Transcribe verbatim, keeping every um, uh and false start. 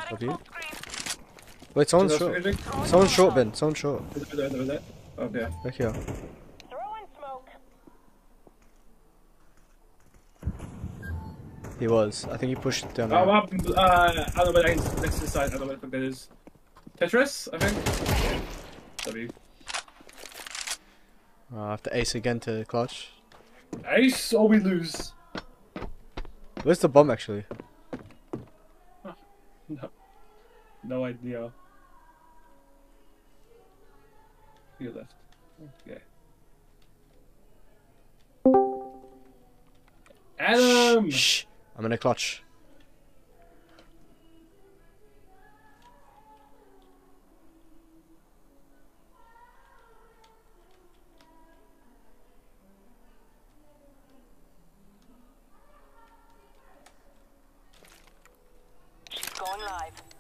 Of you? Wait, someone's Is that short. Frederick? Someone's short, Ben. Someone's short. Is it, is it, is it? Okay. Back here. He was. I think he pushed down Oh, there. what happened? Uh, I don't know where that is. Next to the side. I don't know what that is. Tetris, I think. W. Uh, I have to ace again to clutch. Ace or we lose. Where's the bomb actually? No, no idea. You left. Okay. Adam! Shh, shh. I'm gonna clutch. She's going live.